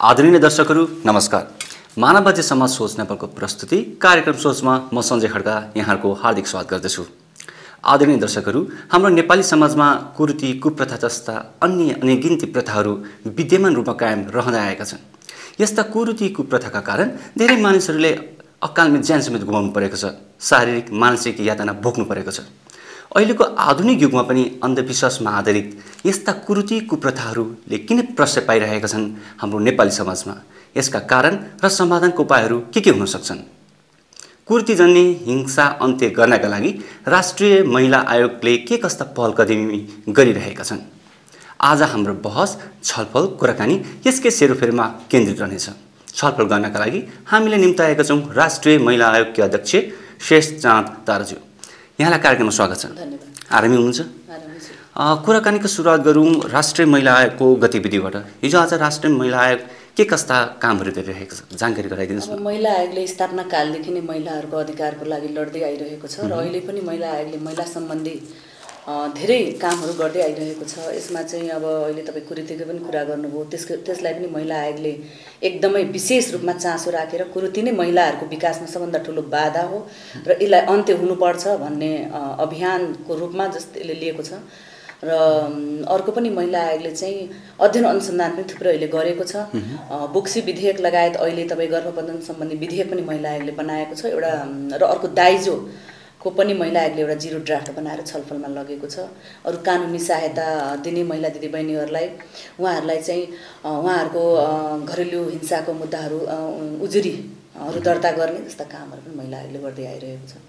आदरणीय दर्शकहरू नमस्कार। मानववादी समाज सोच नेपालको प्रस्तुति कार्यक्रम सोचमा म सञ्जय खड्का यहाँहरूको हार्दिक स्वागत गर्दछु। आदरणीय दर्शकहरू, हाम्रो नेपाली समाजमा कुरीति, कुप्रथा जस्ता अन्य अनेगिन्ती प्रथाहरू विद्यमान रूपमा कायम रहँदै आएका छन्। यस्ता कुरीति, कुप्रथाका कारण धेरै मानिसहरूले अकालमा ज्यान समेत गुमाउनु परेको छ, शारीरिक मानसिक यातना भोग्नु परेको छ। अहिलेको आधुनिक युगमा पनि अन्धविश्वासमा आधारित यस्ता कुरीति, कुप्रथाहरूले किन प्रश्रय पाइरहेका छन् हाम्रो नेपाली समाजमा? यसका कारण र समाधानका उपायहरू के हुन सक्छन्? कुरीतिजन्य हिंसा अन्त्य गर्नका लागि राष्ट्रिय महिला आयोगले के कस्ता पहल कदमी गरिरहेका छन्? आज हाम्रो बहस, छलफल, कुराकानी यसकै सेरोफेरोमा केन्द्रित रहनेछ। छलफल गर्नका लागि हामीले निम्ताएका छौँ राष्ट्रिय महिला आयोगका अध्यक्ष शेष चाँद ताराज्यू। यहाँलाई कार्यक्रममा स्वागत छ। धन्यवाद। आरामी हुनुहुन्छ? कुराकानीको सुरुवात गरौँ राष्ट्रिय महिला आयोगको गतिविधिबाट। हिजो आज राष्ट्रिय महिला आयोग के कस्ता कामहरू गरिरहेको छ, जानकारी गराइदिनुहोस् न। महिला आयोगले स्थापना कालदेखि नै महिलाहरूको अधिकारको लागि लड्दै आइरहेको छ र अहिले पनि महिला आयोगले महिला सम्बन्धी धेरै कामहरू गर्दै आइरहेको छ। यसमा चाहिँ अब अहिले तपाईँ कुरीतिको पनि कुरा गर्नुभयो, त्यसलाई पनि महिला आयोगले एकदमै विशेष रूपमा चासो राखेर कुरीति नै महिलाहरूको विकासमा सबभन्दा ठुलो बाधा हो र यसलाई अन्त्य हुनुपर्छ भन्ने अभियानको रूपमा जस्तै यसले लिएको छ। र अर्को पनि महिला आयोगले चाहिँ अध्ययन अनुसन्धान पनि थुप्रै अहिले गरेको छ। बोक्सी विधेयक लगायत अहिले तपाईँ गर्भबन्धन सम्बन्धी विधेयक पनि महिला आयोगले बनाएको छ एउटा, र अर्को दाइजो को पनि महिला आयोगले एउटा जिरो ड्राफ्ट बनाएर छलफलमा लगेको छ। अरू कानुनी सहायता दिने महिला दिदीबहिनीहरूलाई उहाँहरूलाई चाहिँ उहाँहरूको घरेलु हिंसाको मुद्दाहरू उजुरीहरू दर्ता गर्ने जस्ता कामहरू पनि महिला आयोगले गर्दै आइरहेको छ।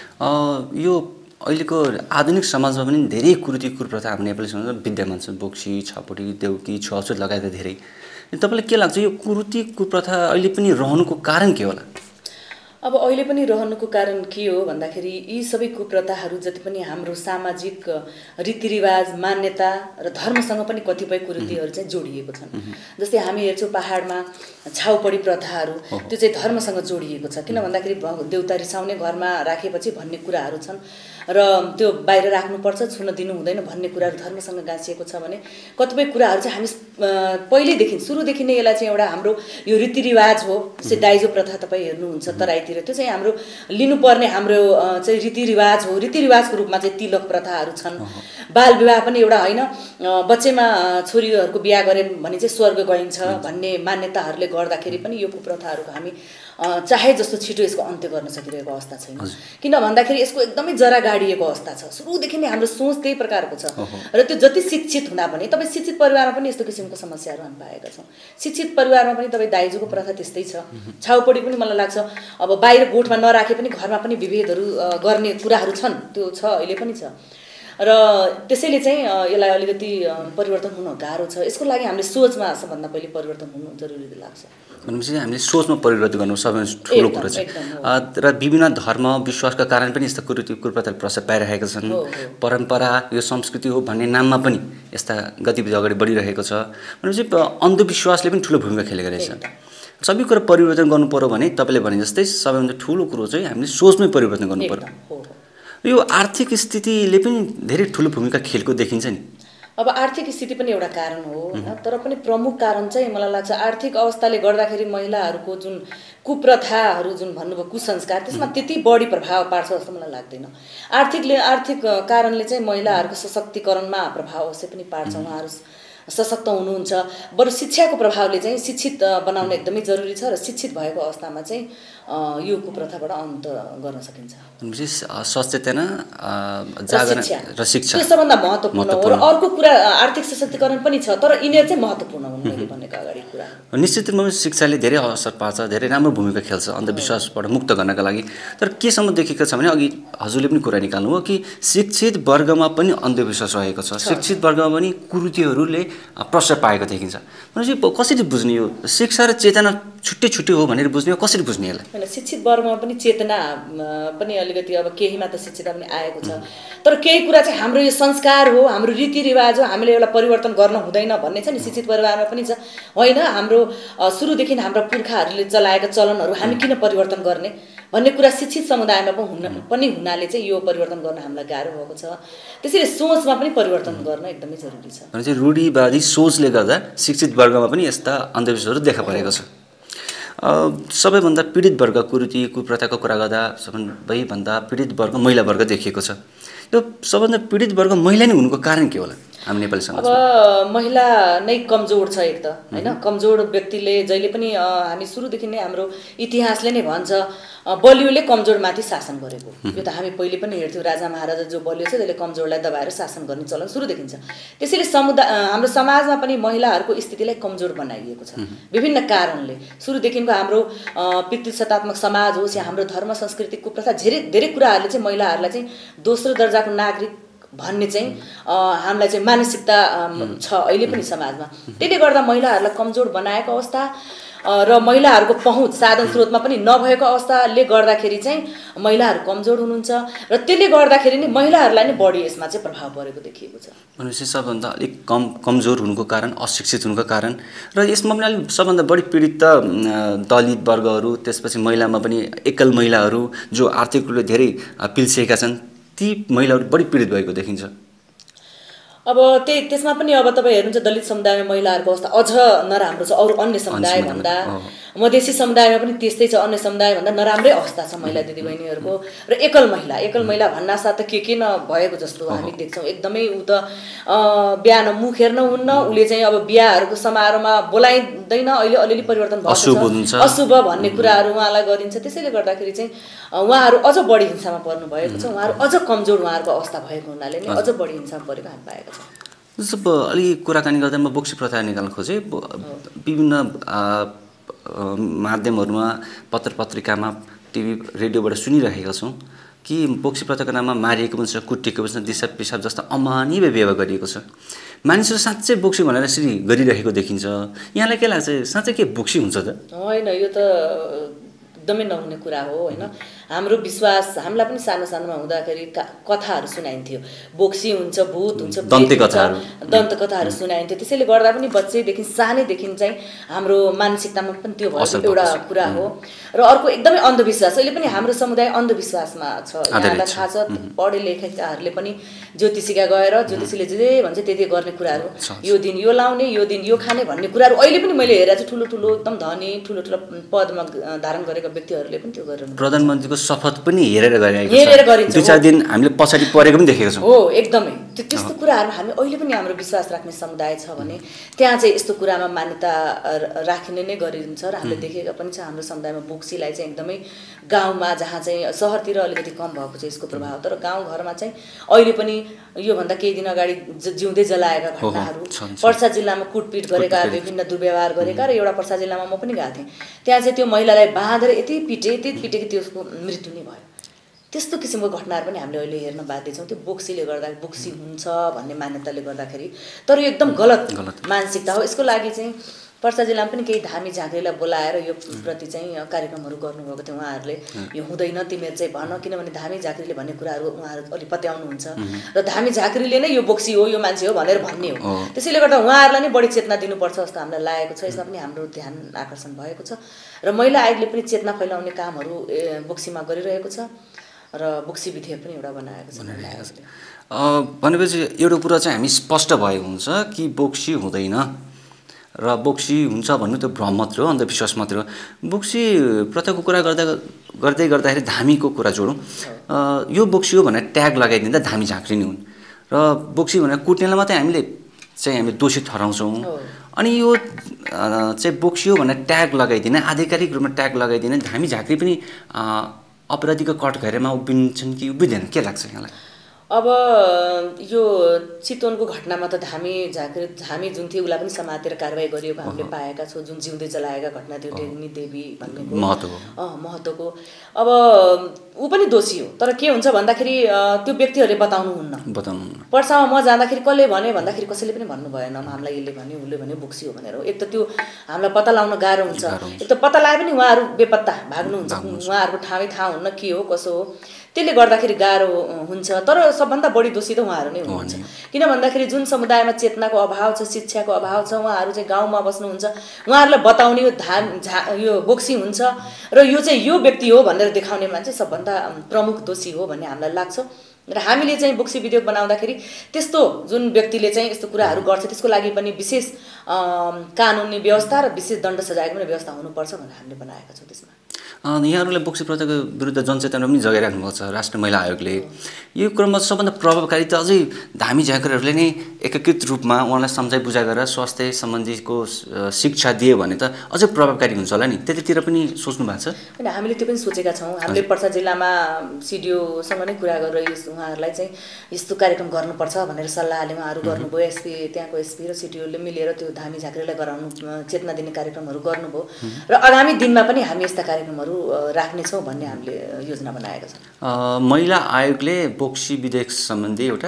यो अहिलेको आधुनिक समाजमा पनि धेरै कुरीति, कुप्रथा हाम्रो नेपाली समाजमा विद्यमान छ। बोक्सी, छापटी, देउकी, छुवाछुत लगायत धेरै। तपाईँलाई के लाग्छ यो कुरीति, कुप्रथा अहिले पनि रहनुको कारण के होला? अब अहिले पनि रहनुको कारण के हो भन्दाखेरि यी सबै कुप्रथाहरू जति पनि हाम्रो सामाजिक रीतिरिवाज, मान्यता र धर्मसँग पनि कतिपय कुरीतिहरू चाहिँ जोडिएको छन्। जस्तै हामी हेर्छौँ पहाडमा छाउपडी प्रथाहरू, त्यो चाहिँ धर्मसँग जोडिएको छ। किन भन्दाखेरि देउता रिसाउने घरमा राखेपछि भन्ने कुराहरू छन् र त्यो बाहिर राख्नुपर्छ, छुन दिनु हुँदैन भन्ने कुराहरू धर्मसँग गाँसिएको छ भने कतिपय कुराहरू चाहिँ हामी पहिल्यैदेखि सुरुदेखि नै यसलाई चाहिँ एउटा हाम्रो यो रीतिरिवाज हो। जस्तै दाइजो प्रथा तपाईँ हेर्नुहुन्छ तराईतिर, त्यो चाहिँ हाम्रो लिनुपर्ने हाम्रो चाहिँ रीतिरिवाज हो। रीतिरिवाजको रूपमा चाहिँ तिलक प्रथाहरू छन्। बाल विवाह पनि एउटा होइन, बच्चैमा छोरीहरूको बिहा गरे भने चाहिँ स्वर्ग गइन्छ भन्ने मान्यताहरूले गर्दाखेरि पनि यो कुप्रथाहरूको हामी चाहे जस्तो छिटो यसको अन्त्य गर्न सकिरहेको अवस्था छैन। किन भन्दाखेरि यसको एकदमै जरा गाडिएको अवस्था छ। सुरुदेखि नै हाम्रो सोच त्यही प्रकारको छ र त्यो जति शिक्षित हुँदा पनि, तपाईँ शिक्षित परिवारमा पनि यस्तो किसिमको समस्याहरू हामी पाएका छौँ। शिक्षित परिवारमा पनि तपाईँ दाइजोको प्रथा त्यस्तै छ। छाउपडी पनि मलाई लाग्छ अब बाहिर गोठमा नराखे पनि घरमा पनि विभेदहरू गर्ने कुराहरू छन्, त्यो छ, अहिले पनि छ। र त्यसैले चाहिँ यसलाई अलिकति परिवर्तन हुन गाह्रो छ। यसको लागि हामीले सोचमा सबभन्दा पहिले परिवर्तन हुनु जरुरी लाग्छ। भनेपछि हामीले सोचमा परिवर्तन गर्नु सबैभन्दा ठुलो कुरो छ। र विभिन्न धर्म विश्वासका कारण पनि यस्ता कुरीति, कुप्रथाले प्रश्रय पाइरहेका छन्। परम्परा, यो संस्कृति हो भन्ने नाममा पनि यस्ता गतिविधि अगाडि बढिरहेको छ। भनेपछि अन्धविश्वासले पनि ठुलो भूमिका खेलेको रहेछ। सबै कुरा परिवर्तन गर्नु पर्यो भने तपाईँले भने जस्तै सबैभन्दा ठुलो कुरो चाहिँ हामीले सोचमै परिवर्तन गर्नु पर्यो। यो आर्थिक स्थितिले पनि धेरै ठुलो भूमिका खेलेको देखिन्छ नि। अब आर्थिक स्थिति पनि एउटा कारण हो, तर पनि प्रमुख कारण चाहिँ मलाई लाग्छ आर्थिक अवस्थाले गर्दाखेरि महिलाहरूको जुन कुप्रथाहरू जुन भन्नुभयो कुसंस्कार, त्यसमा त्यति बढी प्रभाव पार्छ जस्तो मलाई लाग्दैन। आर्थिक कारणले चाहिँ महिलाहरूको सशक्तिकरणमा प्रभाव अवश्य पनि पार्छ। उहाँहरू सशक्त हुनुहुन्छ। बरु शिक्षाको प्रभावले चाहिँ शिक्षित बनाउन एकदमै जरुरी छ र शिक्षित भएको अवस्थामा चाहिँ यो कुप्रथाबाट अन्त गर्न सकिन्छ। सचेतना, जागरण र शिक्षा त्यो सबभन्दा महत्त्वपूर्ण हो। र अर्को कुरा आर्थिक सशक्तिकरण पनि छ, तर यिनीहरू चाहिँ महत्त्वपूर्ण हुन् मैले भनेको अगाडि कुरा। निश्चित रूपमा शिक्षाले धेरै असर पार्छ, धेरै राम्रो भूमिका खेल्छ अन्धविश्वासबाट मुक्त गर्नका लागि। तर केसम्म देखेको छ भने अघि हजुरले पनि कुरा निकाल्नुभयो कि शिक्षित वर्गमा पनि अन्धविश्वास रहेको छ, शिक्षित वर्गमा पनि कुरीतिहरूले प्रश्रय पाएको देखिन्छ। भनेपछि कसरी बुझ्ने यो शिक्षा र चेतना छुट्टै छुट्टै हो भनेर बुझ्ने हो, कसरी बुझ्ने यसलाई? होइन, शिक्षित वर्गमा पनि चेतना पनि अलिकति अब केहीमा त शिक्षित पनि आएको छ, तर केही कुरा चाहिँ हाम्रो यो संस्कार हो, हाम्रो रीतिरिवाज हो, हामीले एउटा परिवर्तन गर्न हुँदैन भन्ने छ नि। शिक्षित परिवारमा पनि छ, होइन हाम्रो सुरुदेखि हाम्रा पुर्खाहरूले चलाएका चलनहरू हामी किन परिवर्तन गर्ने भन्ने कुरा शिक्षित समुदायमा पनि हुनाले चाहिँ यो परिवर्तन गर्न हामीलाई गाह्रो भएको छ। त्यसैले सोचमा पनि परिवर्तन गर्न एकदमै जरुरी छ। भने चाहिँ रूढिवादी सोचले गर्दा शिक्षित वर्गमा पनि यस्ता अन्धविश्वासहरू देखा परेको छ। सबैभन्दा पीडित वर्ग कुरीति कुप्रथाको कुरा गर्दा सबैभन्दा पीडित वर्ग महिला वर्ग देखिएको छ। यो सबभन्दा पीडित वर्ग महिला नै हुनुको कारण के होला हामी नेपाली समाजमा? अब महिला नै कमजोर छ एक त हैन। कमजोर व्यक्तिले जहिले पनि हामी सुरुदेखि नै हाम्रो इतिहासले नै भन्छ बलियोले कमजोरमाथि शासन गरेको। यो त हामी पहिले पनि हेर्थ्यौँ, राजा महाराजा जो बलियो छ त्यसले कमजोरलाई दबाएर शासन गर्ने चलन सुरुदेखि छ। त्यसैले हाम्रो समाजमा पनि महिलाहरूको स्थितिलाई कमजोर बनाइएको छ विभिन्न कारणले। सुरुदेखिको हाम्रो पितृसत्तात्मक समाज होस् या हाम्रो धर्म संस्कृति कुप्रथा धेरै कुराहरूले चाहिँ महिलाहरूलाई चाहिँ दोस्रो दर्जाको नागरिक भन्ने चाहिँ हामीलाई चाहिँ मानसिकता छ अहिले पनि समाजमा। त्यसले गर्दा महिलाहरूलाई कमजोर बनाएको अवस्था र महिलाहरूको पहुँच साधन स्रोतमा पनि नभएको अवस्थाले गर्दाखेरि चाहिँ महिलाहरू कमजोर हुनुहुन्छ र त्यसले गर्दाखेरि नै महिलाहरूलाई नै बढी यसमा चाहिँ प्रभाव परेको देखिएको छ। भनेपछि सबभन्दा अलिक कमजोर हुनुको कारण, अशिक्षित हुनुको कारण र यसमा पनि अलिक सबभन्दा बढी पीडित त दलित वर्गहरू, त्यसपछि महिलामा पनि एकल महिलाहरू जो आर्थिक रूपले धेरै पिल्सिएका छन्, ती महिलाहरू बढी पीडित भएको देखिन्छ। अब त्यसमा पनि अब तपाईँ हेर्नुहुन्छ दलित समुदायमा महिलाहरूको अवस्था अझ नराम्रो छ। अरू अन्य समुदाय भन्दा मधेसी समुदायमा पनि त्यस्तै छ। अन्य समुदाय भन्दा नराम्रै अवस्था छ महिला दिदीबहिनीहरूको। र एकल महिला भन्नासाथ त के नभएको जस्तो हामी देख्छौँ। एकदमै ऊ त बिहान मुख हेर्न हुन्न, उसले चाहिँ अब बिहाहरूको समारोहमा बोलाइँदैन। अहिले अलिअलि परिवर्तन भएको छ, अशुभ भन्ने कुराहरू उहाँलाई गरिन्छ। त्यसैले गर्दाखेरि चाहिँ उहाँहरू अझ बढी हिंसामा पर्नु भएको छ। उहाँहरू अझ कमजोर उहाँहरूको अवस्था भएको हुनाले नै अझ बढी हिंसामा परेको हामी पाएका छौँ। जस्तो अलिक कुराकानी गर्दा म बोक्सी प्रथा निकाल्न खोजेँ। विभिन्न माध्यमहरूमा, पत्र पत्रिकामा, टिभी रेडियोबाट सुनिरहेका छौँ कि बोक्सी प्रथाको नाममा मारिएको पनि छ, कुटिएको पनि छ, दिसा पिसाब जस्ता अमानवीय व्यवहार गरिएको छ। मानिसहरू साँच्चै बोक्सी भनेर यसरी गरिरहेको देखिन्छ। यहाँलाई के लाग्छ, साँच्चै के बोक्सी हुन्छ त? होइन, यो त एकदमै नहुने कुरा हो होइन। हाम्रो विश्वास, हामीलाई पनि सानो सानोमा हुँदाखेरि कथाहरू सुनाइन्थ्यो, बोक्सी हुन्छ, भूत हुन्छ, दन्तकथाहरू सुनाइन्थ्यो। त्यसैले गर्दा पनि बच्चैदेखि सानैदेखि चाहिँ हाम्रो मानसिकतामा पनि त्यो भएको एउटा कुरा हो। र अर्को एकदमै अन्धविश्वास, अहिले पनि हाम्रो समुदाय अन्धविश्वासमा छ। यहाँलाई थाहा छ, पढे लेखेकाहरूले पनि ज्योतिषीका गएर ज्योतिषीले जे भन्छ त्यति गर्ने कुराहरू, यो दिन यो लाउने, यो दिन यो खाने भन्ने कुराहरू अहिले पनि मैले हेरेर चाहिँ ठुलो ठुलो एकदम धनी ठुलो ठुलो पदमा धारण गरेका व्यक्तिहरूले पनि त्यो गरेर प्रधानमन्त्रीको शपथ पनि हेरेर गरिन्छ। 2-4 दिन हामीले पछाडि परेको पनि देखेको छौँ। हो, एकदमै त्यस्तो कुराहरू हामी अहिले पनि हाम्रो विश्वास राख्ने समुदाय छ भने त्यहाँ चाहिँ यस्तो कुरामा मान्यता राखिने नै गरिन्छ। र हामीले देखेका पनि छ हाम्रो समुदायमा बोक्सीलाई चाहिँ एकदमै गाउँमा, जहाँ चाहिँ सहरतिर अलिकति कम भएको छ यसको प्रभाव, तर गाउँघरमा चाहिँ अहिले पनि योभन्दा केही दिन अगाडि जिउँदै जलाएका घटनाहरू, पर्सा जिल्लामा कुटपिट गरेका, विभिन्न दुर्व्यवहार गरेका, र एउटा पर्सा जिल्लामा म पनि गएको थिएँ। त्यहाँ चाहिँ त्यो महिलालाई बाँधेर यति पिटे कि त्यसको मृत्यु नै भयो। त्यस्तो किसिमको घटनाहरू पनि हामीले अहिले हेर्न बाध्य छौँ। त्यो बोक्सीले गर्दा, बोक्सी हुन्छ भन्ने मान्यताले गर्दाखेरि। तर यो एकदम गलत मानसिकता हो। यसको लागि चाहिँ पर्सा जिल्लामा पनि केही धामी झाँक्रीलाई बोलाएर यो प्रति चाहिँ कार्यक्रमहरू गर्नुभएको थियो। उहाँहरूले यो हुँदैन तिमीहरू चाहिँ भन, किनभने धामी झाँक्रीले भन्ने कुराहरू उहाँहरू अलि पत्याउनुहुन्छ र धामी झाँक्रीले नै यो बोक्सी हो, यो मान्छे हो भनेर भन्ने हो। त्यसैले गर्दा उहाँहरूलाई नै बढी चेतना दिनुपर्छ जस्तो हामीलाई लागेको छ। यसमा पनि हाम्रो ध्यान आकर्षण भएको छ र महिला आयोगले पनि चेतना फैलाउने कामहरू बोक्सीमा गरिरहेको छ र बोक्सी विधेयक पनि एउटा बनाएको छ। भनेपछि एउटा कुरा चाहिँ हामी स्पष्ट भएको हुन्छ कि बोक्सी हुँदैन र बोक्सी हुन्छ भन्नु त्यो भ्रम मात्र हो, अन्धविश्वास मात्र हो। बोक्सी प्रथाको कुरा गर्दै गर्दाखेरि धामीको कुरा जोडौँ। यो बोक्सी हो भनेर ट्याग लगाइदिँदा धामी झाँक्री नै हुन् र बोक्सी भनेर कुट्नेलाई मात्रै हामीले दोषी ठहराउँछौँ। अनि यो चाहिँ बोक्सी हो भनेर ट्याग लगाइदिने, आधिकारिक रूपमा ट्याग लगाइदिने धामी झाँक्री पनि अपराधीको कठघरेमा उभिन्छन् कि उभिँदैन, के लाग्छ यहाँलाई? अब यो चितवनको घटनामा त धामी जुन थियो उसलाई पनि समातेर कारवाही गरिएको हामीले पाएका छौँ। जुन जिउँदै जलाएका घटना थियो टेग्नी देवी भन्ने महत्त्वको। अब ऊ पनि दोषी हो, तर के हुन्छ भन्दाखेरि त्यो व्यक्तिहरूले बताउनुहुन्न। पर्सामा म जाँदाखेरि कसले भने भन्दाखेरि कसैले पनि भन्नु भएन, हामीलाई यसले भन्यो उसले भन्यो बोक्सी हो भनेर। एक त त्यो हामीलाई पत्ता लगाउन गाह्रो हुन्छ, एक त पत्ता लगाए पनि उहाँहरू बेपत्ता भाग्नुहुन्छ, उहाँहरूको ठाउँै थाहा हुन्न के हो कसो हो, त्यसले गर्दाखेरि गाह्रो हुन्छ। तर सबभन्दा बढी दोषी त उहाँहरू नै हुनुहुन्छ, किन भन्दाखेरि जुन समुदायमा चेतनाको अभाव छ, शिक्षाको अभाव छ, उहाँहरू चाहिँ गाउँमा बस्नुहुन्छ, उहाँहरूलाई बताउने यो बोक्सी हुन्छ र यो चाहिँ यो व्यक्ति हो भनेर देखाउने मान्छे सबभन्दा प्रमुख दोषी हो भन्ने हामीलाई लाग्छ। र हामीले चाहिँ बोक्सी विधेयक बनाउँदाखेरि त्यस्तो जुन व्यक्तिले चाहिँ यस्तो कुराहरू गर्छ त्यसको लागि पनि विशेष कानुनी व्यवस्था र विशेष दण्ड सजायको पनि व्यवस्था हुनुपर्छ भनेर हामीले बनाएका छौँ। त्यसमा यहाँहरूले बोक्सी प्रथाको विरुद्ध जनचेतना पनि जगाइराख्नु भएको छ राष्ट्रिय महिला आयोगले। यो क्रममा सबभन्दा प्रभावकारी त अझै धामी झाँक्रीहरूले नै एकीकृत रूपमा उहाँलाई सम्झाइ बुझाइ गरेर स्वास्थ्य सम्बन्धीको शिक्षा दियो भने त अझै प्रभावकारी हुन्छ होला नि, त्यतितिर पनि सोच्नु भएको छ? होइन, हामीले त्यो पनि सोचेका छौँ। हामीले पर्सा जिल्लामा सिडिओसँग नै कुरा गरेर उहाँहरूलाई चाहिँ यस्तो कार्यक्रम गर्नुपर्छ भनेर सल्लाहले उहाँहरू गर्नुभयो। एसपी त्यहाँको एसपी र सिडिओले मिलेर त्यो धामी झाँक्रीलाई गराउनु चेतना दिने कार्यक्रमहरू गर्नुभयो र आगामी दिनमा पनि हामी यस्ता कार्यक्रमहरू राख्नेछौँ भन्ने हामीले योजना बनाएका छौँ। महिला आयोगले बोक्सी विधेयक सम्बन्धी एउटा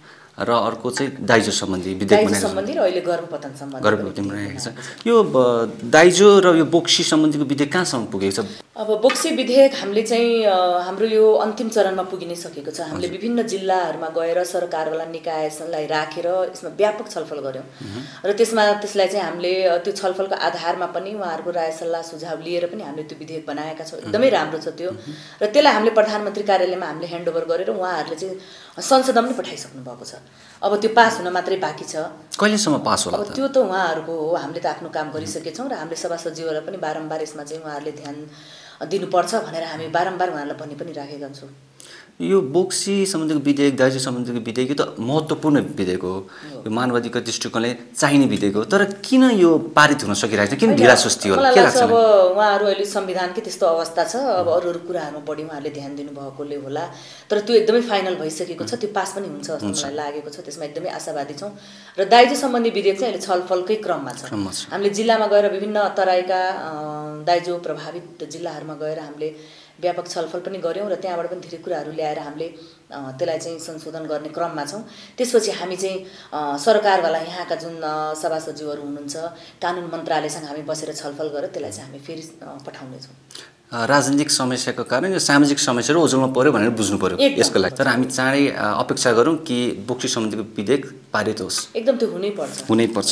र अर्को चाहिँ दाइजो सम्बन्धी विधेयक बनाएको छ र अहिले गर्भपतन सम्बन्धी बनाएको छ। यो दाइजो र यो बोक्सी सम्बन्धीको विधेयक कहाँसम्म पुगेको छ? अब बोक्सी विधेयक हामीले चाहिँ हाम्रो यो अन्तिम चरणमा पुगिनै सकेको छ। हामीले विभिन्न जिल्लाहरूमा गएर सरकारवाला निकायलाई राखेर यसमा व्यापक छलफल गऱ्यौँ र त्यसलाई चाहिँ हामीले त्यो छलफलको आधारमा पनि उहाँहरूको राय सल्लाह सुझाव लिएर पनि हामीले त्यो विधेयक बनाएका छौँ। एकदमै राम्रो छ त्यो र त्यसलाई हामीले प्रधानमन्त्री कार्यालयमा हामीले ह्यान्डओभर गरेर उहाँहरूले चाहिँ संसदमा पनि पठाइसक्नु भएको छ। अब त्यो पास हुन मात्रै बाँकी छ। कहिलेसम्म पास होला? अब त्यो त उहाँहरूको हो, हामीले त आफ्नो काम गरिसकेछौँ र हामीले सभा सचिवहरूलाई पनि बारम्बार यसमा चाहिँ उहाँहरूले ध्यान दिनुपर्छ भनेर हामी बारम्बार उहाँहरूलाई भनि पनि राखेका छौँ। यो बोक्सी सम्बन्धीको विधेयक, दाइजो सम्बन्धीको विधेयक यो त महत्त्वपूर्ण विधेयक हो, यो मानवाधिकार दृष्टिकोणले चाहिने विधेयक हो, तर किन यो पारित हुन सकिरहेको छ? किन ढिलासुस्ती होला? के लाग्छ? अब उहाँहरू अहिले संविधानकै त्यस्तो अवस्था छ, अब अरू अरू कुराहरूमा बढी उहाँहरूले ध्यान दिनुभएकोले होला, तर त्यो एकदमै फाइनल भइसकेको छ, त्यो पास पनि हुन्छ जस्तो मलाई लागेको छ। त्यसमा एकदमै आशावादी छौँ र दाइजो सम्बन्धी विधेयक चाहिँ अहिले छलफलकै क्रममा छ। हामीले जिल्लामा गएर विभिन्न तराईका दाइजो प्रभावित जिल्लाहरूमा गएर हामीले व्यापक छलफल पनि गऱ्यौँ र त्यहाँबाट पनि धेरै कुराहरू ल्याएर हामीले त्यसलाई चाहिँ संशोधन गर्ने क्रममा छौँ। त्यसपछि हामी चाहिँ सरकारवाला यहाँका जुन सभा सचिवहरू हुनुहुन्छ, कानुन मन्त्रालयसँग हामी बसेर छलफल गरेर त्यसलाई चाहिँ हामी फेरि पठाउनेछौँ। राजनीतिक समस्याको कारण यो सामाजिक समस्याहरू ओझेलमा पर्यो भनेर बुझ्नु पर्यो यसको लागि। तर हामी चाँडै अपेक्षा गरौँ कि बोक्सी सम्बन्धीको विधेयक पारित होस्। एकदम त्यो हुनैपर्छ।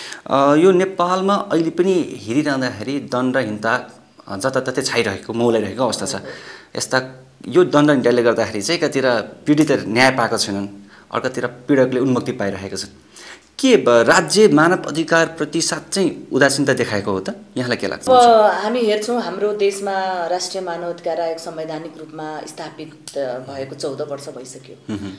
यो नेपालमा अहिले पनि हेरिरहँदाखेरि दण्डहीनता जताततै छाइरहेको मौलाइरहेको अवस्था छ। यस्ता यो दण्डहीनताले गर्दाखेरि चाहिँ एकातिर पीडित न्याय पाएका छैनन्, अर्कातिर पीडकले उन्मुक्ति पाइरहेका छन्। के राज्य मानव अधिकारप्रति साँच्चै उदासीनता देखाएको हो त? यहाँलाई के लाग्छ? हामी हेर्छौँ हाम्रो देशमा राष्ट्रिय मानव अधिकार आयोग संवैधानिक रूपमा स्थापित भएको 14 वर्ष भइसक्यो।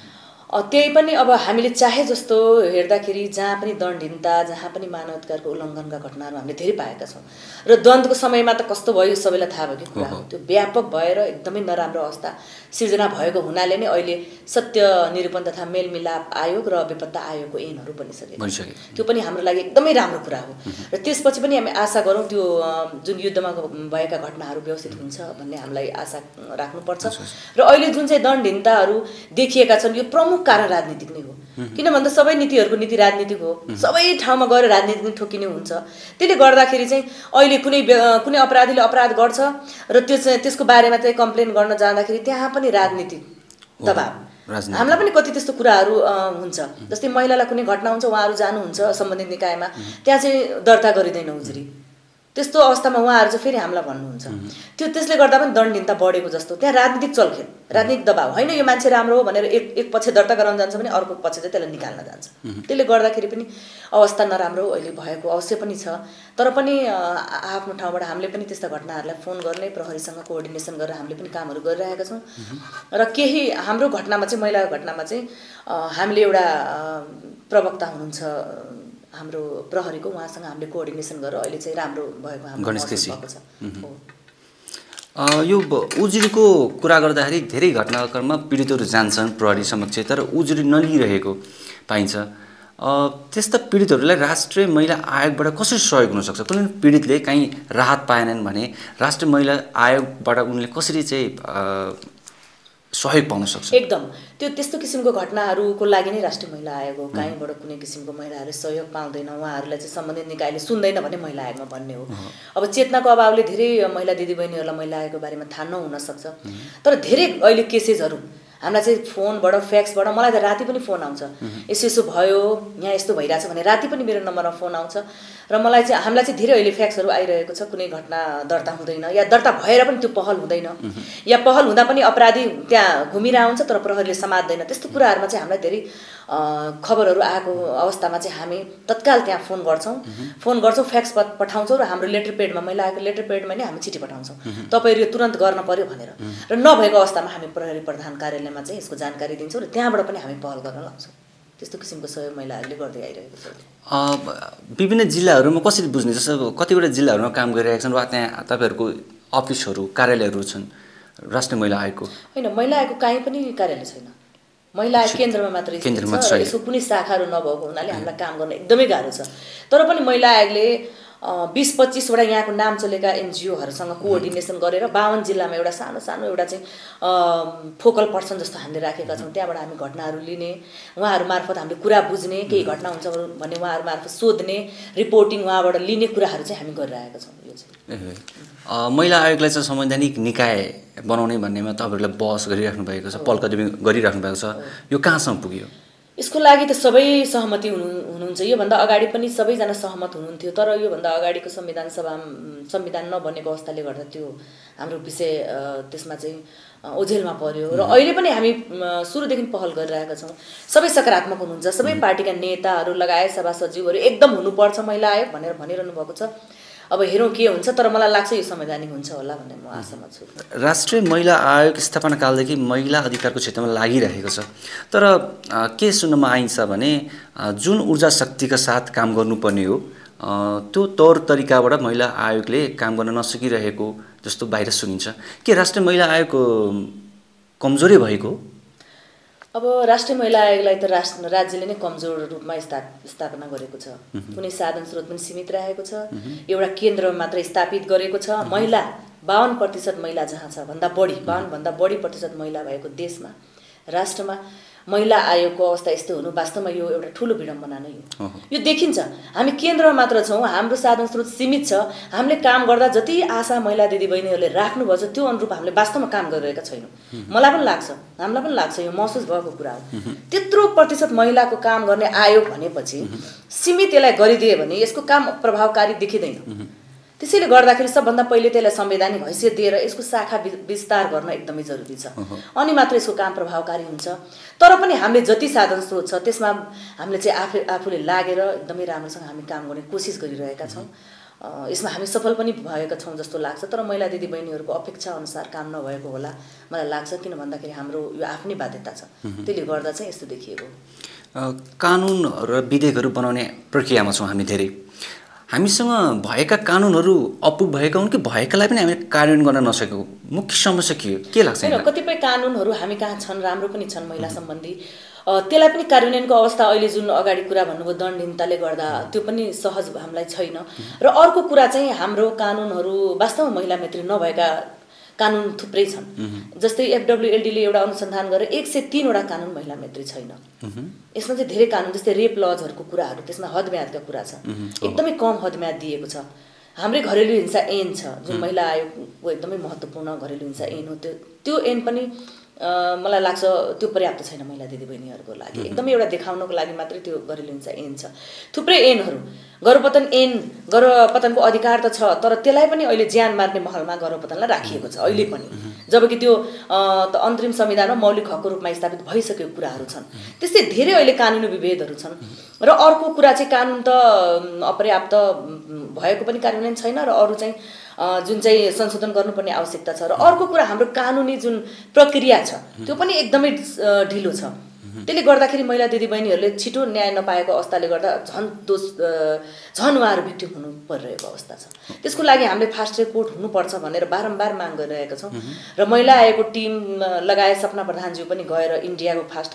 त्यही पनि अब हामीले चाहे जस्तो हेर्दाखेरि जहाँ पनि दण्डहीनता, जहाँ पनि मानव अधिकारको उल्लङ्घनका घटनाहरू हामीले धेरै पाएका छौँ र द्वन्द्वको समयमा त कस्तो भयो सबैलाई थाहा भएको कुरा हो। त्यो व्यापक भएर एकदमै नराम्रो अवस्था सिर्जना भएको हुनाले नै अहिले सत्य निरूपण तथा मेलमिलाप आयोग र बेपत्ता आयोगको ऐनहरू बनिसके। त्यो पनि हाम्रो लागि एकदमै राम्रो कुरा हो र त्यसपछि पनि हामी आशा गरौँ त्यो जुन युद्धमा भएका घटनाहरू व्यवस्थित हुन्छ भन्ने हामीलाई आशा राख्नुपर्छ। र अहिले जुन चाहिँ दण्डहीनताहरू देखिएका छन् यो प्रमुख कारण राजनीतिक नै हो। किन भन्दा सबै नीतिहरूको नीति राजनीतिक हो, सबै ठाउँमा गएर राजनीति ठोकिने हुन्छ। त्यसले गर्दाखेरि चाहिँ अहिले कुनै अपराधीले अपराध गर्छ र त्यसको बारेमा चाहिँ कम्प्लेन गर्न जाँदाखेरि त्यहाँ पनि राजनीतिक दबाब, हामीलाई पनि कति त्यस्तो कुराहरू हुन्छ। जस्तै महिलालाई कुनै घटना हुन्छ, उहाँहरू जानुहुन्छ सम्बन्धित निकायमा, त्यहाँ चाहिँ दर्ता गरिँदैन उजुरी, त्यस्तो अवस्थामा उहाँहरू चाहिँ फेरि हामीलाई भन्नुहुन्छ। त्यसले गर्दा पनि दण्डहीनता बढेको जस्तो, त्यहाँ राजनीतिक चलखेल, राजनीतिक दबाब होइन यो मान्छे राम्रो हो भनेर एक पक्ष दर्ता गराउन जान्छ भने अर्को पक्ष चाहिँ त्यसलाई निकाल्न जान्छ। त्यसले गर्दाखेरि पनि अवस्था नराम्रो अहिले भएको अवश्य पनि छ। तर पनि आफ्नो ठाउँबाट हामीले पनि त्यस्ता घटनाहरूलाई फोन गर्ने, प्रहरीसँग कोअर्डिनेसन गरेर हामीले पनि कामहरू गरिरहेका छौँ। र केही हाम्रो घटनामा चाहिँ महिलाको घटनामा चाहिँ हामीले एउटा प्रवक्ता हुनुहुन्छ हाम्रो प्रहरीको, उहाँसँग हामीले कोअर्डिनेसन गरेर अहिले चाहिँ राम्रो भएको हाम्रो भएको छ। यो उजुरीको कुरा गर्दाखेरि धेरै घटनाक्रममा पीडितहरू जान्छन् प्रहरी समक्ष, तर उजुरी नलिइरहेको पाइन्छ। त्यस्ता पीडितहरूलाई राष्ट्रिय महिला आयोगबाट कसरी सहयोग हुनसक्छ? कुनै पीडितले कहीँ राहत पाएनन् भने राष्ट्रिय महिला आयोगबाट उनले कसरी चाहिँ सहयोग पाउन सक्छ। एकदम त्यो त्यस्तो किसिमको घटनाहरूको लागि नै राष्ट्रिय महिला आयोग हो। कहीँबाट कुनै किसिमको महिलाहरूले सहयोग पाउँदैन, उहाँहरूलाई चाहिँ सम्बन्धित निकायले सुन्दैन भने महिला आयोगमा भन्ने हो। अब चेतनाको अभावले धेरै महिला दिदीबहिनीहरूलाई महिला आयोगको बारेमा थाहा नहुन सक्छ। तर धेरै अहिले केसेसहरू हामीलाई चाहिँ फोनबाट फ्याक्सबाट मलाई त राति पनि फोन आउँछ, यसो यसो भयो यहाँ यस्तो भइरहेछ भने राति पनि मेरो नम्बरमा फोन आउँछ। र मलाई चाहिँ हामीलाई चाहिँ धेरै अहिले फ्याक्सहरू आइरहेको छ, कुनै घटना दर्ता हुँदैन या दर्ता भएर पनि त्यो पहल हुँदैन, या पहल हुँदा पनि अपराधी त्यहाँ घुमिरहेको हुन्छ तर प्रहरीले समात्दैन। त्यस्तो कुराहरूमा चाहिँ हामीलाई धेरै खबरहरू आएको अवस्थामा चाहिँ हामी तत्काल त्यहाँ फोन गर्छौँ, फ्याक्स पठाउँछौँ र हाम्रो लेटर पेडमा महिला आएको लेटर पेडमा नै हामी चिठी पठाउँछौँ, तपाईँहरू यो तुरन्त गर्न पर्यो भनेर। र नभएको अवस्थामा हामी प्रहरी प्रधान कार्यालयमा चाहिँ यसको जानकारी दिन्छौँ र त्यहाँबाट पनि हामी पहल गर्न लाउँछौँ। त्यस्तो किसिमको सहयोग महिलाहरूले गर्दै आइरहेको छ। विभिन्न जिल्लाहरूमा कसरी बुझ्ने, जस्तो कतिवटा जिल्लाहरूमा काम गरिरहेका छन् वा त्यहाँ तपाईँहरूको अफिसहरू कार्यालयहरू छन् राष्ट्रिय महिला आयोगको? होइन, महिला आयोगको कहीँ पनि कार्यालय छैन, महिला आयोग केन्द्रमा मात्रै छ र यसको कुनै शाखाहरू नभएको हुनाले हामीलाई काम गर्न एकदमै गाह्रो छ। तर पनि महिला आयोगले 20-25वटा यहाँको नाम चलेका एनजिओहरूसँग कोअर्डिनेसन गरेर 52 जिल्लामा एउटा सानो एउटा चाहिँ फोकल पर्सन जस्तो हामीले राखेका छौँ। त्यहाँबाट हामी घटनाहरू लिने, उहाँहरू मार्फत हामीले कुरा बुझ्ने, केही घटना हुन्छ भने उहाँहरू मार्फत सोध्ने, रिपोर्टिङ उहाँबाट लिने कुराहरू चाहिँ हामी गरिरहेका छौँ। यो चाहिँ महिला आयोगलाई चाहिँ संवैधानिक निकाय बनाउने भन्नेमा तपाईँहरूले बहस गरिराख्नु भएको छ, पहलकदमी गरिराख्नु भएको छ, यो कहाँसम्म पुग्यो? यसको लागि त सबै सहमति हुनुहुन्छ। योभन्दा अगाडि पनि सबैजना सहमत हुनुहुन्थ्यो, तर योभन्दा अगाडिको संविधान नबनेको अवस्थाले गर्दा त्यो हाम्रो विषय त्यसमा चाहिँ ओझेलमा पर्यो। र अहिले पनि हामी सुरुदेखि पहल गरिरहेका छौँ। सबै सकारात्मक हुनुहुन्छ, सबै पार्टीका नेताहरू लगायत सभा सचिवहरू एकदम हुनुपर्छ महिला आयोग भनेर भनिरहनु भएको छ। अब हेरौँ के हुन्छ, तर मलाई लाग्छ यो संवैधानिक हुन्छ होला भन्ने म आशामा छु। राष्ट्रिय महिला आयोग स्थापना कालदेखि महिला अधिकारको क्षेत्रमा लागिरहेको छ, तर के सुन्नमा आइन्छ भने जुन ऊर्जा शक्तिका साथ काम गर्नुपर्ने हो त्यो तौर तरिकाबाट महिला आयोगले काम गर्न नसकिरहेको जस्तो बाहिर सुनिन्छ। के राष्ट्रिय महिला आयोगको कमजोरी भएको? अब राष्ट्रिय महिला आयोगलाई त राज्यले नै कमजोर रूपमा स्थापना गरेको छ। कुनै साधन स्रोत पनि सीमित रहेको छ, एउटा केन्द्रमा मात्र स्थापित गरेको छ। महिला 52% महिला जहाँ छ भन्दा बढी 52 भन्दा बढी प्रतिशत महिला भएको देशमा, राष्ट्रमा महिला आयोगको अवस्था यस्तो हुनु वास्तवमा यो एउटा ठुलो विडम्बना नै हो। यो देखिन्छ, हामी केन्द्रमा मात्र छौँ, हाम्रो साधन स्रोत सीमित छ, हामीले काम गर्दा जति आशा महिला दिदीबहिनीहरूले राख्नुभएको छ त्यो अनुरूप हामीले वास्तवमा काम गरिरहेका छैनौँ। मलाई पनि लाग्छ, हामीलाई पनि लाग्छ, यो महसुस भएको कुरा हो। त्यत्रो प्रतिशत महिलाको काम गर्ने आयोग भनेपछि सीमित यसलाई गरिदिए भने यसको काम प्रभावकारी देखिँदैन। त्यसैले गर्दाखेरि सबभन्दा पहिले त्यसलाई संवैधानिक हैसियत दिएर यसको शाखा विस्तार गर्न एकदमै जरुरी छ, अनि मात्र यसको काम प्रभावकारी हुन्छ। तर पनि हामीले जति साधन स्रोत छ त्यसमा हामीले चाहिँ आफूले लागेर एकदमै राम्रोसँग हामी काम गर्ने कोसिस गरिरहेका छौँ। यसमा हामी सफल पनि भएका छौँ जस्तो लाग्छ। तर महिला दिदीबहिनीहरूको अपेक्षा अनुसार काम नभएको होला मलाई लाग्छ, किन भन्दाखेरि हाम्रो यो आफ्नै बाध्यता छ, त्यसले गर्दा चाहिँ यस्तो देखिएको। कानुन र विधेयकहरू बनाउने प्रक्रियामा छौँ हामी धेरै। हामीसँग भएका कानुनहरू अपुग भएका हुन् कि भएकालाई पनि हामीले कार्यान्वयन गर्न नसकेको मुख्य समस्या के लाग्छ? कतिपय कानुनहरू हामी कहाँ छन्, राम्रो पनि छन् महिला सम्बन्धी, त्यसलाई पनि कार्यान्वयनको अवस्था अहिले जुन अगाडि कुरा भन्नुभयो दण्डहीनताले गर्दा त्यो पनि सहज हामीलाई छैन। र अर्को कुरा चाहिँ हाम्रो कानुनहरू वास्तवमा महिला मैत्री नभएका कानुन थुप्रै छन्। जस्तै FWLD-ले एउटा अनुसन्धान गरेर 103वटा कानुन महिला मैत्री छैन। यसमा चाहिँ धेरै कानुन जस्तै रेप लजहरूको कुराहरू त्यसमा हदम्यादका कुरा छ, एकदमै कम हदम्याद दिएको छ। हाम्रै घरेलु हिंसा ऐन छ जुन महिला आयोगको एकदमै महत्त्वपूर्ण घरेलु हिंसा ऐन हो, त्यो ऐन पनि मलाई लाग्छ त्यो पर्याप्त छैन महिला दिदीबहिनीहरूको लागि। एकदमै एउटा देखाउनको लागि मात्रै त्यो घरेलु हिंसा ऐन छ। थुप्रै ऐनहरू, गर्भपतनको अधिकार त छ, तर त्यसलाई पनि अहिले ज्यान मार्ने महलमा गर्भपतनलाई राखिएको छ अहिले पनि, जबकि त्यो अन्तरिम संविधानमा मौलिक हकको रूपमा स्थापित भइसकेको कुराहरू छन्। त्यस्तै धेरै अहिले कानुनी विभेदहरू छन्। र अर्को कुरा चाहिँ कानुन त अपर्याप्त भएको पनि कार्यान्वयन छैन, र अरू चाहिँ जुन चाहिँ संशोधन गर्नुपर्ने आवश्यकता छ। र अर्को कुरा हाम्रो कानुनी जुन प्रक्रिया छ त्यो पनि एकदमै ढिलो छ। त्यसले गर्दाखेरि महिला दिदीबहिनीहरूले छिटो न्याय नपाएको अवस्थाले गर्दा झन् उहाँहरू भिक्टिम हुनु परिरहेको अवस्था छ। त्यसको लागि हामीले फास्ट ट्र्याक कोर्ट हुनुपर्छ भनेर बारम्बार माग गरिरहेका छौँ। र महिला आयोगको टिम लगायत सपना प्रधानज्यू पनि गएर इन्डियाको फास्ट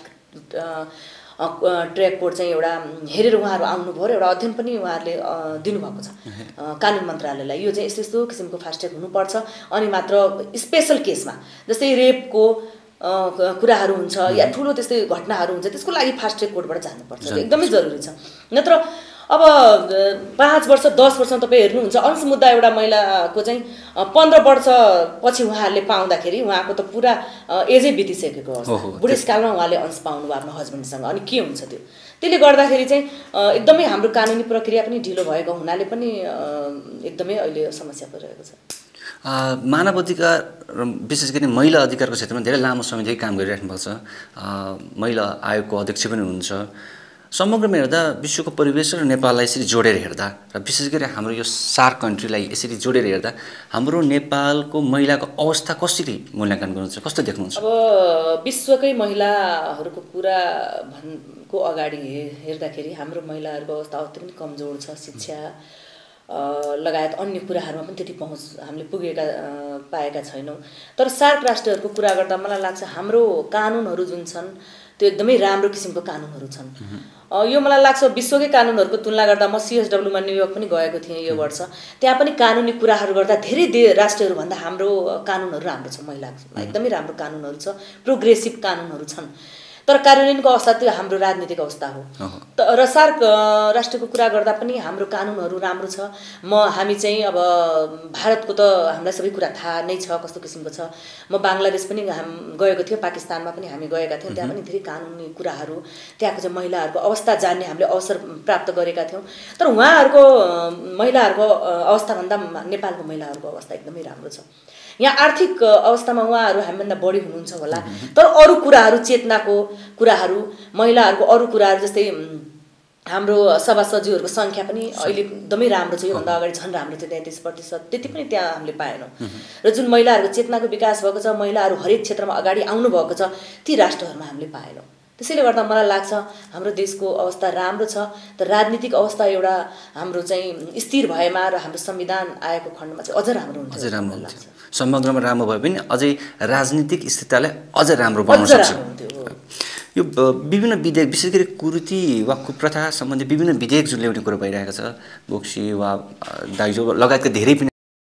ट्र्याक कोर्ट चाहिँ एउटा हेरेर उहाँहरू आउनुभयो र एउटा अध्ययन पनि उहाँहरूले दिनुभएको छ कानुन मन्त्रालयलाई। यो चाहिँ यस्तो किसिमको फास्ट ट्र्याक हुनुपर्छ, अनि मात्र स्पेसल केसमा जस्तै रेपको कुराहरू हुन्छ या ठुलो त्यस्तै घटनाहरू हुन्छ त्यसको लागि फास्ट ट्र्याक कोर्टबाट जानुपर्छ एकदमै जरुरी छ नत्र अब 5 वर्ष 10 वर्ष तपाईँ हेर्नुहुन्छ अंश मुद्दा एउटा महिलाको चाहिँ 15 वर्ष पछि उहाँहरूले पाउँदाखेरि उहाँको त पुरा एजै बितिसकेको अवस्था बुढेसकालमा उहाँले अंश पाउनुभयो आफ्नो हस्बेन्डसँग अनि के हुन्छ त्यो त्यसले गर्दाखेरि चाहिँ एकदमै हाम्रो कानुनी प्रक्रिया पनि ढिलो भएको हुनाले पनि एकदमै अहिले समस्या परिरहेको छ मानव अधिकार विशेष गरी महिला अधिकारको क्षेत्रमा धेरै लामो समयदेखि काम गरिराख्नु भएको छ महिला आयोगको अध्यक्ष पनि हुनुहुन्छ समग्रमा हेर्दा विश्वको परिवेश र नेपाललाई यसरी जोडेर हेर्दा र विशेष गरी हाम्रो यो सार्क कन्ट्रीलाई यसरी जोडेर हेर्दा हाम्रो नेपालको महिलाको अवस्था कसरी मूल्याङ्कन गर्नुहुन्छ कस्तो देख्नुहुन्छ अब विश्वकै महिलाहरूको कुरा को अगाडि हेर्दाखेरि हाम्रो महिलाहरूको अवस्था अति पनि कमजोर छ शिक्षा लगायत अन्य कुराहरूमा पनि त्यति पहुँच हामीले पाएका छैनौँ तर सार्क राष्ट्रहरूको कुरा गर्दा मलाई लाग्छ हाम्रो कानुनहरू जुन छन् त्यो एकदमै राम्रो किसिमको कानुनहरू छन् यो मलाई लाग्छ विश्वकै कानुनहरूको तुलना गर्दा म CSW मा न्युयोर्क पनि गएको थिएँ यो वर्ष त्यहाँ पनि कानुनी कुराहरू गर्दा धेरै राष्ट्रहरू भन्दा हाम्रो कानुनहरू राम्रो छ महिलाको एकदमै राम्रो कानुनहरू छ प्रोग्रेसिभ कानुनहरू छन् तर कार्यान्वयनको अवस्था त्यो हाम्रो राजनीतिक अवस्था हो र सार्क राष्ट्रको कुरा गर्दा पनि हाम्रो कानुनहरू राम्रो छ हामी चाहिँ अब भारतको त हामीलाई सबै कुरा थाहा नै छ कस्तो किसिमको छ म बांग्लादेश पनि गएको थिएँ पाकिस्तानमा पनि हामी गएका थियौँ त्यहाँ पनि धेरै कानुनी कुराहरू त्यहाँको चाहिँ महिलाहरूको अवस्था जान्ने हामीले अवसर प्राप्त गरेका थियौँ तर उहाँहरूको महिलाहरूको अवस्थाभन्दा नेपालको महिलाहरूको अवस्था एकदमै राम्रो छ यहाँ आर्थिक अवस्थामा उहाँहरू हामीभन्दा बढी हुनुहुन्छ होला तर अरू कुराहरू चेतनाको कुराहरू महिलाहरूको अरू कुराहरू जस्तै हाम्रो सभासचिवहरूको संख्या पनि अहिले एकदमै राम्रो छ योभन्दा अगाडि झन् राम्रो थियो 33% त्यति पनि त्यहाँ हामीले पाएनौँ र जुन महिलाहरूको चेतनाको विकास भएको छ महिलाहरू हरेक क्षेत्रमा अगाडि आउनु भएको छ ती राष्ट्रहरूमा हामीले पाएनौँ त्यसैले गर्दा मलाई लाग्छ हाम्रो देशको अवस्था राम्रो छ तर राजनीतिक अवस्था एउटा हाम्रो चाहिँ स्थिर भएमा र हाम्रो संविधान आएको खण्डमा चाहिँ अझ राम्रो हुन्छ अझ राम्रो हुन्छ समग्रमा राम्रो भए पनि अझै राजनीतिक स्थिरतालाई अझ राम्रो बनाउन सक्छ यो विभिन्न विधेयक विशेष गरी कुरीति वा कुप्रथा सम्बन्धी विभिन्न विधेयक जुन ल्याउने कुरा भइरहेको छ बोक्सी वा दाइजो लगायतका धेरै पनि